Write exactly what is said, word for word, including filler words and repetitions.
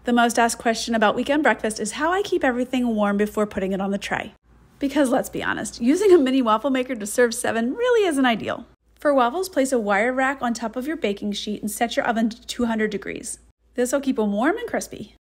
The most asked question about weekend breakfast is how I keep everything warm before putting it on the tray. Because let's be honest, using a mini waffle maker to serve seven really isn't ideal. For waffles, place a wire rack on top of your baking sheet and set your oven to two hundred degrees. This will keep them warm and crispy.